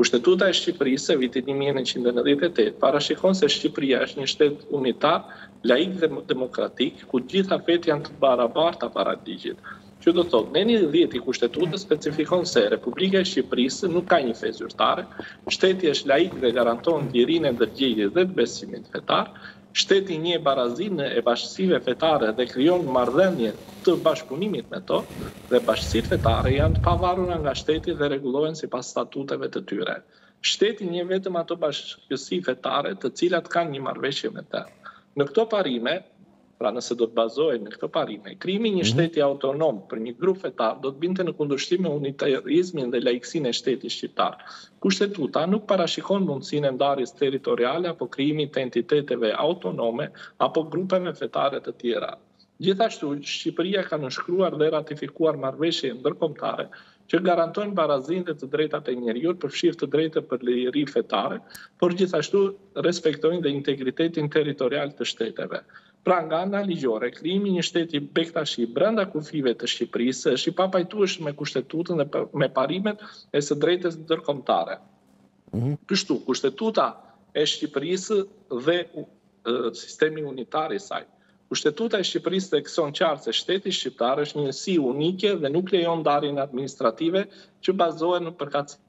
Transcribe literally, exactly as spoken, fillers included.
Kushtetuta e Shqipërisë e vitit një mijë e nëntëqind e nëntëdhjetë e tetë parashikon se Shqipëria është një shtet unitar, laik dhe demokratik, ku gjitha fetë janë të barabarta para ligjit. Që do thotë, në një dhjetë i Kushtetutës specifikon se Republika e Shqipërisë nuk ka një fe zyrtare, shteti është laik dhe garanton lirinë e ndërgjegjjes dhe të besimit fetar, shteti njeh barazinë e bashkësive fetare dhe krijon marrëdhënie të bashkëpunimit me to, dhe bashkësitë fetare janë të pavarura nga shteti dhe rregullohen sipas statuteve të tyre. Shteti njeh vetëm ato bashkësi fetare të cilat kanë një marrëveshje me të. Në këto parime, pra nëse do të bazohen në këto parime, krijimi i një shteti autonom për një grup fetar do të binte në kundërshtim me unitarizmin dhe laikësinë e shtetit shqiptar. Kushtetuta nuk parashikon mundësinë e ndarjes territoriale apo krijimit të entiteteve autonome apo grupeve fetare të tjera. Gjithashtu, Shqipëria ka nënshkruar dhe ratifikuar marrëveshje ndërkombëtare që garantojnë barazinë dhe të drejtat e njeriut, përfshirë të drejtat për liri fetare, por gjithashtu respektojnë dhe integritetin territorial të shteteve. Pra nga ana ligjore, krijimi i një shteti bektashi brenda kufive të Shqipërisë është i papajtueshëm me Kushtetutën dhe me parimet e së drejtës ndërkombëtare. Kështu, Kushtetuta e Shqipërisë dhe sistemi unitar i saj. Kushtetuta e Shqipërisë thekson qartë se shteti shqiptar është një si unike dhe nuk lejon ndarjen administrative që bazohen në përkatësi